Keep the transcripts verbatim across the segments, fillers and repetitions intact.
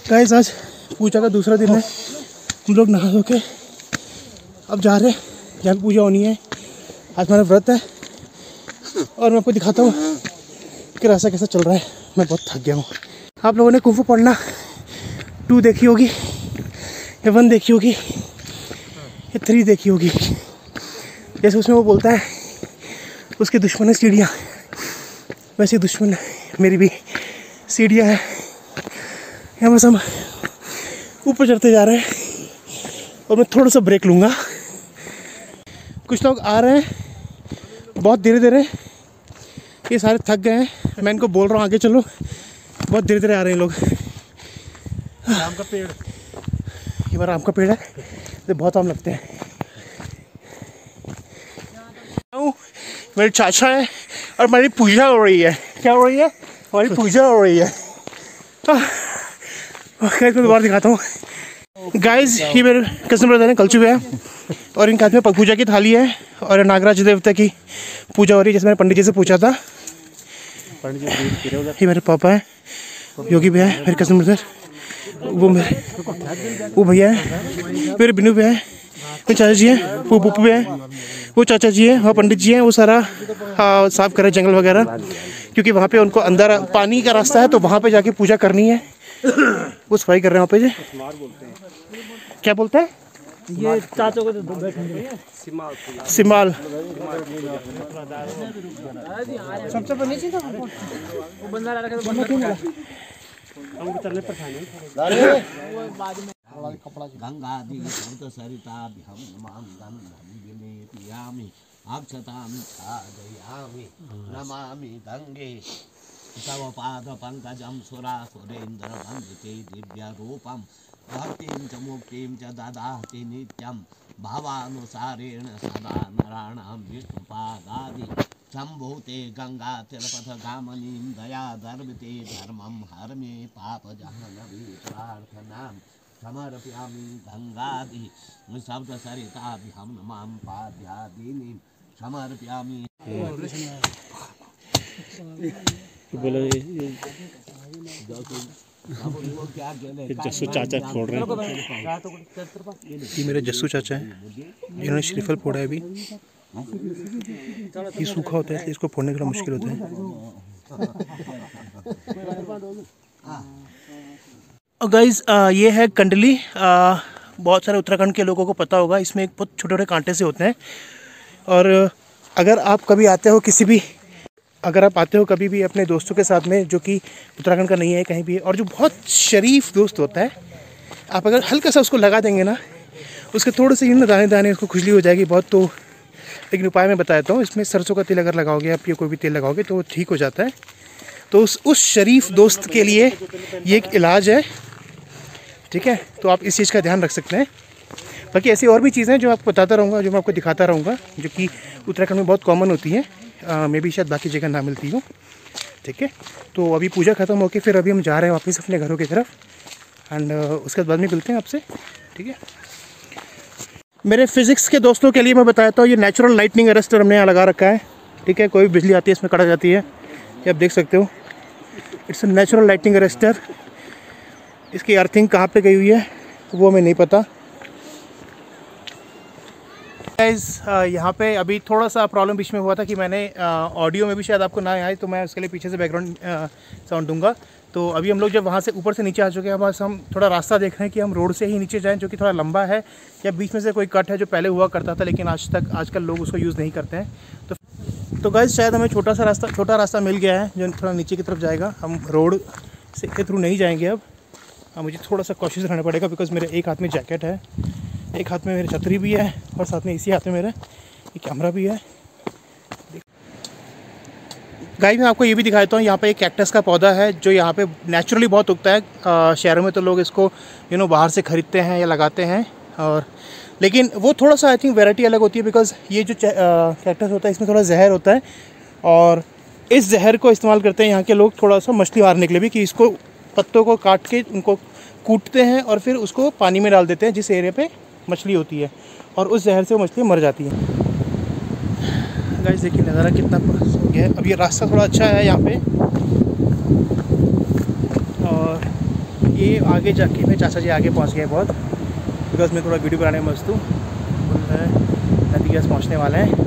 Guys आज पूजा का दूसरा दिन है। हम लोग नहा धो के अब जा रहे हैं जहाँ पे पूजा होनी है। आज हमारा व्रत है और मैं आपको दिखाता हूँ कि रास्ता कैसा चल रहा है। मैं बहुत थक गया हूँ। आप लोगों ने कुंफू पांडा टू देखी होगी या वन देखी होगी या थ्री देखी होगी। जैसे उसमें वो बोलता है उसके दुश्मन है सीढ़ियाँ, वैसे दुश्मन मेरी भी सीढ़ियाँ हैं। यहाँ बस हम ऊपर चढ़ते जा रहे हैं और मैं थोड़ा सा ब्रेक लूँगा। कुछ लोग आ रहे हैं बहुत धीरे धीरे, ये सारे थक गए हैं। मैं इनको बोल रहा हूँ आगे चलो, बहुत धीरे धीरे आ रहे हैं लोग। आम का पेड़, ये बार आम का पेड़ है तो बहुत आम लगते हैं। मेरे चाचा है और हमारी पूजा हो रही है। क्या हो रही है? हमारी पूजा हो रही है। खैर को दोबारा दिखाता हूँ। गाइस ये मेरे कस्टमर ब्रदर हैं, कलचू है और इनके हाथ में पूजा की थाली है और नागराज देवता की पूजा हो रही है जैसे मैंने पंडित जी से पूछा था। ये मेरे पापा हैं, योगी भैया है मेरे कस्टमर ब्रदर, वो मेरे वो भैया है मेरे बिनू भैया है, वो चाचा जी हैं, वो पुप्पू भैया है, वो चाचा जी हैं, वहाँ पंडित जी हैं। वो सारा हाँ साफ कर रहे जंगल वगैरह, क्योंकि वहाँ पे उनको अंदर पानी का रास्ता है तो वहाँ पे जाके पूजा करनी है। वो सफाई कर रहे हैं वहाँ पे जी। क्या बोलते हैं ये चाचों को तो बैठेंगे सिमाल सिमाल सबसे पहले नीचे था वो बंदा लगा तो बंदा क्यों मिला हमको चलने पर था नहीं वो बाद में कपड़ा गंगा दी संत सरिता हम नमाम गंगा ने पियामी अक्षताम साधयामि नमामि गंगे तव पाद पंकजम सुरा सुरेंद्र वंदिते दिव्य रूपम भक्तिं च मुक्तिं च ददाति नित्यं भावानुसारेण सदा नराणां विष्णुपादादि सम्भूते गंगा तिलपथ गामनीं दया दर्विते धर्मं हरमे पापजहनवी प्रार्थनां समर्पयामि गंगादि शब्द सरिताभ्यां नमां पाद्यादीनि समर्पयामि। बोलो जस्सू चाचा फोड़ रहे हैं। ये मेरे जस्सू चाचा हैं जिन्होंने श्रीफल फोड़ा है अभी। ये सूखा होता है इसलिए इसको फोड़ने के लिए मुश्किल होता है। और गाइस ये है कंडली। आ, बहुत सारे उत्तराखंड के लोगों को पता होगा, इसमें एक बहुत छोटे छोटे कांटे से होते हैं। और अगर आप कभी आते हो किसी भी अगर आप आते हो कभी भी अपने दोस्तों के साथ में जो कि उत्तराखंड का नहीं है कहीं भी, और जो बहुत शरीफ दोस्त होता है, आप अगर हल्का सा उसको लगा देंगे ना, उसके थोड़े से यूँ दाने दाने उसको खुजली हो जाएगी बहुत। तो लेकिन उपाय मैं बताता हूँ, इसमें सरसों का तेल अगर लगाओगे आप या कोई भी तेल लगाओगे तो वो ठीक हो जाता है। तो उस उस शरीफ दोस्त के लिए ये एक इलाज है, ठीक है। तो आप इस चीज़ का ध्यान रख सकते हैं। बाकी ऐसी और भी चीज़ें जो आपको बताता रहूँगा, जो मैं आपको दिखाता रहूँगा, जो कि उत्तराखंड में बहुत कॉमन होती हैं। मे भी शायद बाकी जगह ना मिलती हो, ठीक है। तो अभी पूजा ख़त्म होके फिर अभी हम जा रहे हैं वापस अपने घरों की तरफ एंड उसके बाद में मिलते हैं आपसे, ठीक है। मेरे फिज़िक्स के दोस्तों के लिए मैं बताता हूँ, ये नेचुरल लाइटनिंग अरेस्टर हमने यहाँ लगा रखा है, ठीक है। कोई भी बिजली आती है इसमें कट जाती है, ये आप देख सकते हो। It's a natural lightning arrester. इसकी अर्थिंग कहाँ पे गई हुई है वो हमें नहीं पता। गाइस यहाँ पे अभी थोड़ा सा प्रॉब्लम बीच में हुआ था कि मैंने ऑडियो में भी शायद आपको ना आए, तो मैं उसके लिए पीछे से बैकग्राउंड साउंड दूंगा। तो अभी हम लोग जब वहाँ से ऊपर से नीचे आ चुके हैं, बस हम थोड़ा रास्ता देख रहे हैं कि हम रोड से ही नीचे जाएं, जो कि थोड़ा लंबा है, या बीच में से कोई कट है जो पहले हुआ करता था लेकिन आज तक आजकल लोग उसको यूज़ नहीं करते हैं। तो तो गाइस शायद हमें छोटा सा रास्ता छोटा रास्ता मिल गया है जो थोड़ा नीचे की तरफ जाएगा। हम रोड से के थ्रू नहीं जाएंगे अब। हाँ, मुझे थोड़ा सा कॉशियस रहना पड़ेगा बिकॉज मेरे एक हाथ में जैकेट है, एक हाथ में मेरी छतरी भी है और साथ में इसी हाथ में मेरा ये कैमरा भी है। गाइस मैं आपको ये भी दिखाता हूँ, यहाँ पे एक कैक्टस का पौधा है जो यहाँ पे नेचुरली बहुत उगता है। शहरों में तो लोग इसको यू नो बाहर से ख़रीदते हैं या लगाते हैं, और लेकिन वो थोड़ा सा आई थिंक वैरायटी अलग होती है बिकॉज ये जो कैक्टस होता है इसमें थोड़ा जहर होता है, और इस जहर को इस्तेमाल करते हैं यहाँ के लोग थोड़ा सा मछली मारने के लिए भी, कि इसको पत्तों को काट के उनको कूटते हैं और फिर उसको पानी में डाल देते हैं जिस एरिया पे मछली होती है, और उस जहर से वो मछली मर जाती है। गाइस देखिए नज़ारा कितना पास हो गया है। अब ये रास्ता थोड़ा अच्छा है यहाँ पे, और ये आगे जाके मेरे चाचा जी आगे पहुंच गए बहुत, बिकॉज मैं थोड़ा वीडियो बनाने में मस्त हूँ। नदी के पास पहुँचने वाले हैं।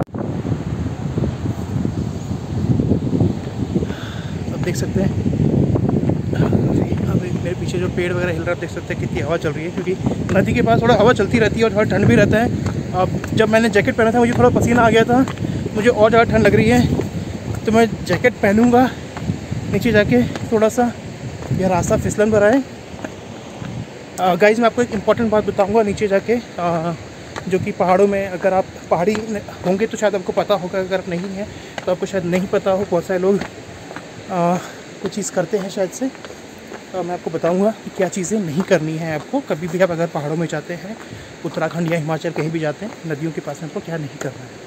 अब देख सकते हैं अभी मेरे पीछे जो पेड़ वगैरह हिल रहा है, देख सकते हैं कितनी हवा चल रही है, क्योंकि नदी के पास थोड़ा हवा चलती रहती है और थोड़ा ठंड भी रहता है। अब जब मैंने जैकेट पहना था मुझे थोड़ा पसीना आ गया था, मुझे और ज़्यादा ठंड लग रही है, तो मैं जैकेट पहनूँगा। नीचे जाके थोड़ा सा यह रास्ता फिसलन भरा है। गाइस मैं आपको एक इम्पॉर्टेंट बात बताऊंगा नीचे जाके, आ, जो कि पहाड़ों में अगर आप पहाड़ी होंगे तो शायद आपको पता होगा, अगर आप नहीं है तो आपको शायद नहीं पता हो। बहुत सारे लोग कुछ चीज़ करते हैं शायद से। तो मैं आपको बताऊंगा कि क्या चीज़ें नहीं करनी है आपको कभी भी। आप अगर पहाड़ों में जाते हैं, उत्तराखंड या हिमाचल कहीं भी जाते हैं, नदियों के पास में आपको क्या नहीं करना है।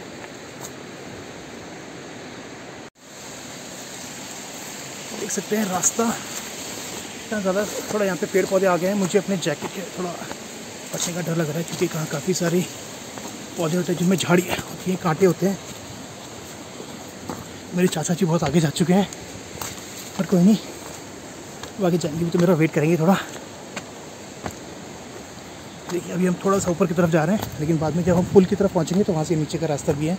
देख सकते हैं रास्ता इतना ज़्यादा, थोड़ा यहाँ पे पेड़ पौधे आ गए हैं। मुझे अपने जैकेट के थोड़ा बचने का डर लग रहा है, क्योंकि कहाँ काफ़ी सारे पौधे होते हैं जिनमें झाड़ियाँ होती हैं, कांटे होते हैं। मेरे चाचा जी बहुत आगे जा चुके हैं, पर कोई नहीं, वो आगे जाएंगे भी तो मेरा वेट करेंगे थोड़ा। देखिए अभी हम थोड़ा सा ऊपर की तरफ जा रहे हैं, लेकिन बाद में जब हम पुल की तरफ पहुँचेंगे तो वहाँ से नीचे का रास्ता भी है।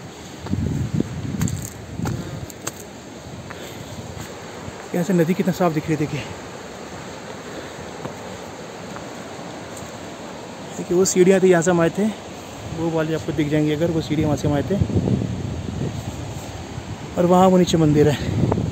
यहाँ से नदी कितना साफ दिख रही है। देखिए देखिए वो सीढ़ियाँ थी, यहाँ से हम आए थे, वो वाली आपको दिख जाएंगी अगर वो सीढ़ियाँ वहाँ से हम आए थे, और वहाँ वो नीचे मंदिर है।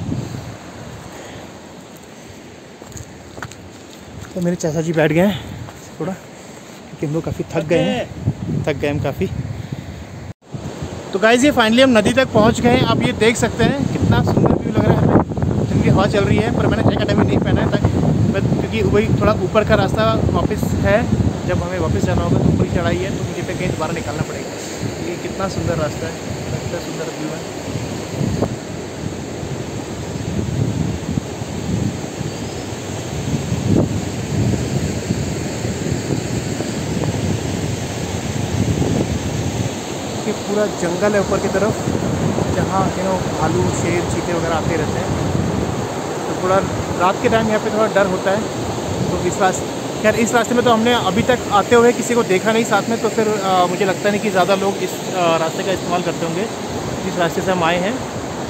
तो मेरे चाचा जी बैठ गए हैं थोड़ा, क्योंकि हम लोग काफ़ी थक गए हैं, थक गए हम काफ़ी। तो गाइस ये फाइनली हम नदी तक पहुँच गए हैं। आप ये देख सकते हैं कितना सुंदर व्यू लग रहा है हमें। ठंडी हवा चल रही है, पर मैंने जैकेट अभी नहीं पहना है तक, क्योंकि वही थोड़ा ऊपर का रास्ता वापस है। जब हमें वापस जाना होगा तो ऊपर की चढ़ाई है, तो मुझे फिर कहीं दोबारा निकालना पड़ेगा। ये कितना सुंदर रास्ता है, कितना सुंदर व्यू है। ये पूरा जंगल है ऊपर की तरफ, जहाँ यू नो भालू, शेर, चीते वगैरह आते रहते हैं। तो थोड़ा रात के टाइम यहाँ पे थोड़ा डर होता है। तो इस रास्ते खैर इस रास्ते में तो हमने अभी तक आते हुए किसी को देखा नहीं साथ में, तो फिर आ, मुझे लगता नहीं कि ज़्यादा लोग इस आ, रास्ते का इस्तेमाल करते होंगे जिस रास्ते से हम आए हैं।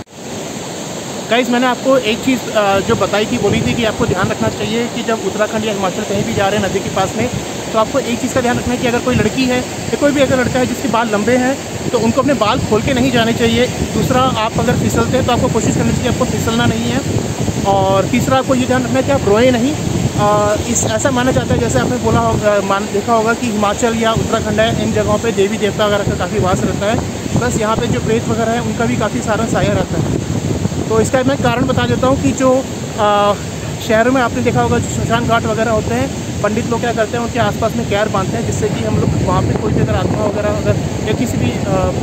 गाइस मैंने आपको एक चीज़ जो बताई थी, बोली थी कि आपको ध्यान रखना चाहिए कि जब उत्तराखंड या हिमाचल कहीं भी जा रहे हैं नदी के पास में, तो आपको एक चीज़ का ध्यान रखना है कि अगर कोई लड़की है या कोई भी अगर लड़का है जिसके बाल लंबे हैं, तो उनको अपने बाल खोल के नहीं जाने चाहिए। दूसरा, आप अगर फिसलते हैं तो आपको कोशिश करनी चाहिए आपको फिसलना नहीं है। और तीसरा, आपको ये ध्यान रखना है कि आप रोए नहीं। आ, इस ऐसा माना जाता है, जैसे आपने बोला होगा, मान देखा होगा कि हिमाचल या उत्तराखंड है, इन जगहों पे देवी देवता वगैरह का काफ़ी वास रहता है। प्लस यहाँ पे जो प्रेत वगैरह है उनका भी काफ़ी सारा साया रहता है। तो इसका मैं कारण बता देता हूँ कि जो आ, शहरों में आपने देखा होगा जो शमशान घाट वगैरह होते हैं, पंडित लोग क्या करते हैं, उनके आसपास में कैर बांधते हैं, जिससे कि हम लोग वहाँ पे कोई भी अगर आत्मा वगैरह अगर या किसी भी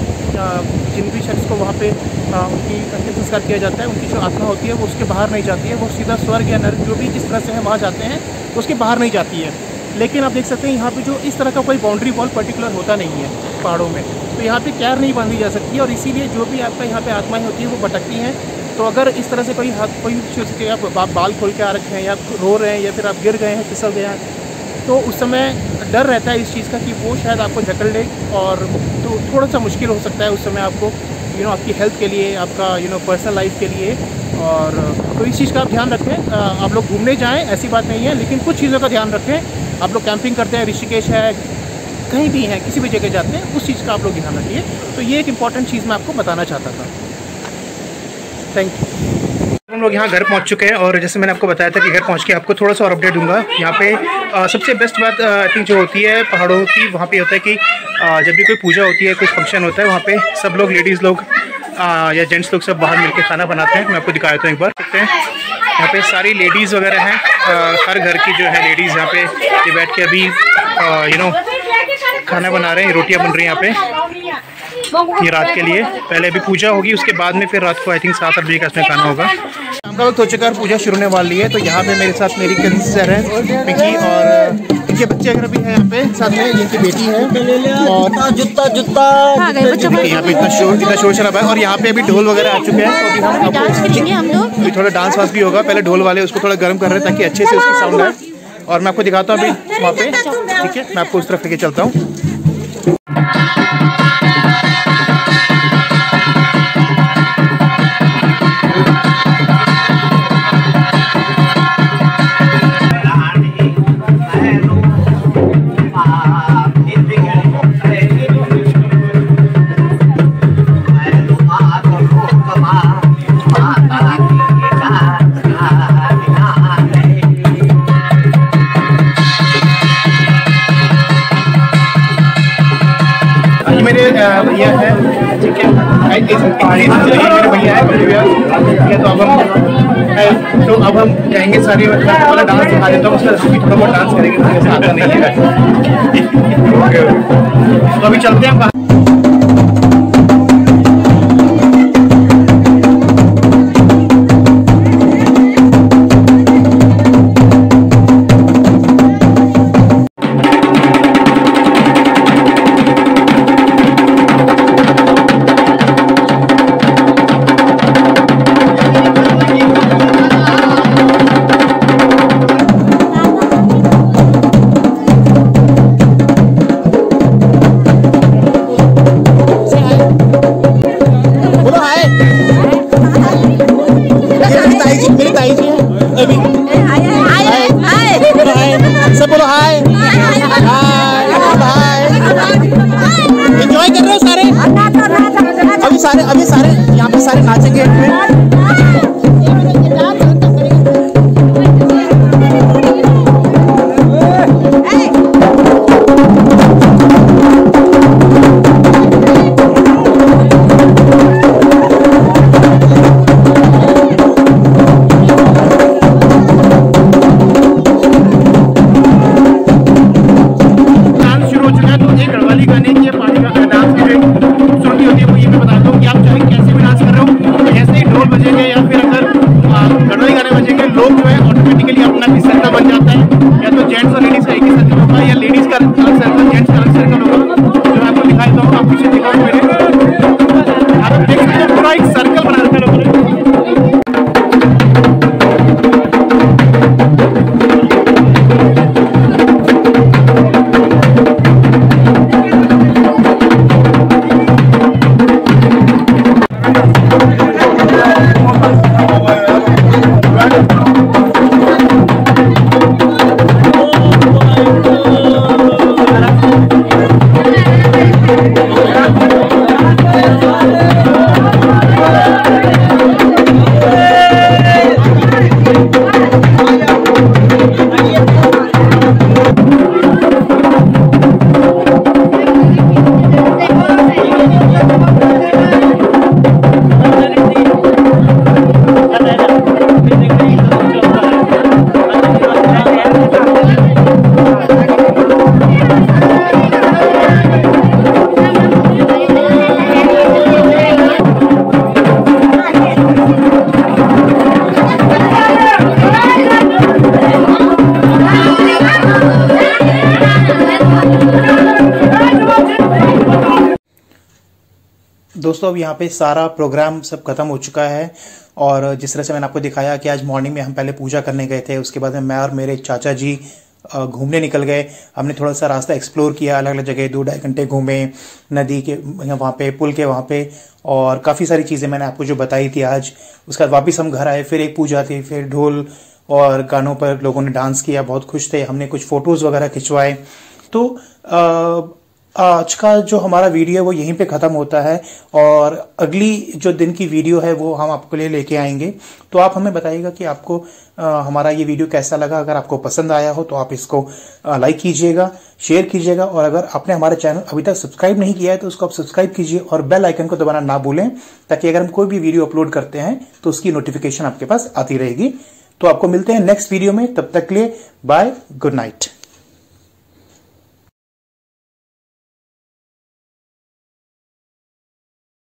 जिन भी शख्स को वहाँ पे आ, उनकी अंतिम संस्कार किया जाता है, उनकी जो आत्मा होती है वो उसके बाहर नहीं जाती है, वो सीधा स्वर्ग या नरक जो भी जिस तरह से है वहाँ जाते हैं, उसके बाहर नहीं जाती है। लेकिन आप देख सकते हैं यहाँ पे जो इस तरह का कोई बाउंड्री वॉल पर्टिकुलर होता नहीं है पहाड़ों में, तो यहाँ पे कैर नहीं बांधी जा सकती है, और इसीलिए जो भी आपका यहाँ पे आत्माएँ होती है वो भटकती हैं। तो अगर इस तरह से कोई हाथ कोई चीज़ के आप बाल खोल के आ रखे हैं या रो रहे हैं या फिर आप गिर गए हैं, फिसल गए हैं, तो उस समय डर रहता है इस चीज़ का कि वो शायद आपको जकड़ ले, और तो थोड़ा सा मुश्किल हो सकता है उस समय आपको यू नो आपकी हेल्थ के लिए, आपका यू नो पर्सनल लाइफ के लिए। और तो इस चीज़ का आप ध्यान रखें। आप लोग घूमने जाएँ ऐसी बात नहीं है, लेकिन कुछ चीज़ों का ध्यान रखें। आप लोग कैंपिंग करते हैं, ऋषिकेश है, कहीं भी हैं, किसी भी जगह जाते हैं, उस चीज़ का आप लोग ध्यान रखिए। तो ये एक इम्पॉर्टेंट चीज़ मैं आपको बताना चाहता था। Thank you. हम लोग यहाँ घर पहुँच चुके हैं, और जैसे मैंने आपको बताया था कि घर पहुँच के आपको थोड़ा सा और अपडेट दूंगा। यहाँ पे आ, सबसे बेस्ट बात आई थिंक जो होती है पहाड़ों की, वहाँ पे होता है कि आ, जब भी कोई पूजा होती है, कुछ फंक्शन होता है, वहाँ पे सब लोग, लेडीज़ लोग आ, या जेंट्स लोग सब बाहर मिलके खाना बनाते हैं। मैं आपको दिखा देता हूँ एक बार। देखते हैं यहाँ पे सारी लेडीज़ वगैरह हैं, हर घर की जो है लेडीज़ यहाँ पे ये बैठ के अभी यू नो खाना बना रहे हैं, रोटियाँ बन रही हैं यहाँ पे ये रात के लिए। पहले अभी पूजा होगी, उसके बाद में फिर रात को आई थिंक सात आठ बजे का इसमें खाना होगा। शाम का वक्त हो चुका है, पूजा शुरू होने वाली है। तो यहाँ पे मेरे साथ मेरी कलीग सर है पिंकी, और इनके बच्चे अगर भी हैं यहाँ पे साथ में, इनकी बेटी है, और जुत्ता जुत्ता यहाँ पे इतना शोर इतना शोर शराबा है। और यहाँ पे अभी ढोल वगैरह आ चुके हैं, तो अभी हम डांस करेंगे हम लोग अभी थोड़ा डांस वांस भी होगा। पहले ढोल वाले उसको थोड़ा गर्म कर रहे हैं ताकि अच्छे से उसकी साउंड आए। और मैं आपको दिखाता हूँ अभी वहाँ पे, ठीक है, मैं आपको उस तरफ लेके चलता हूँ। भैया है, ठीक है, मेरे भैया है, ठीक है। तो अब हम तो अब हम जाएंगे सारे वाला डांस दिखा देता हूँ, उसका थोड़ा बहुत डांस करेंगे, तो आता नहीं है। तो अभी चलते हैं बाहर। सब बोलो हाय हाय हाय। एंजॉय कर रहे हो सारे? अभी सारे अभी सारे यहाँ पे सारे नाचेंगे। दोस्तों अब यहाँ पे सारा प्रोग्राम सब खत्म हो चुका है। और जिस तरह से मैंने आपको दिखाया कि आज मॉर्निंग में हम पहले पूजा करने गए थे, उसके बाद में मैं और मेरे चाचा जी घूमने निकल गए। हमने थोड़ा सा रास्ता एक्सप्लोर किया, अलग अलग जगह दो ढाई घंटे घूमे, नदी के वहाँ पे, पुल के वहाँ पे, और काफ़ी सारी चीज़ें मैंने आपको जो बताई थी आज। उसके बाद वापस हम घर आए, फिर एक पूजा थी, फिर ढोल और गानों पर लोगों ने डांस किया, बहुत खुश थे। हमने कुछ फ़ोटोज़ वगैरह खिंचवाए। तो आ, आज का जो हमारा वीडियो है वो यहीं पे ख़त्म होता है, और अगली जो दिन की वीडियो है वो हम आपके लिए लेके आएंगे। तो आप हमें बताइएगा कि आपको आ, हमारा ये वीडियो कैसा लगा। अगर आपको पसंद आया हो तो आप इसको लाइक कीजिएगा, शेयर कीजिएगा, और अगर आपने हमारा चैनल अभी तक सब्सक्राइब नहीं किया है तो उसको आप सब्सक्राइब कीजिए और बेल आइकन को दबाना ना भूलें, ताकि अगर हम कोई भी वीडियो अपलोड करते हैं तो उसकी नोटिफिकेशन आपके पास आती रहेगी। तो आपको मिलते हैं नेक्स्ट वीडियो में, तब तक के लिए बाय, गुड नाइट।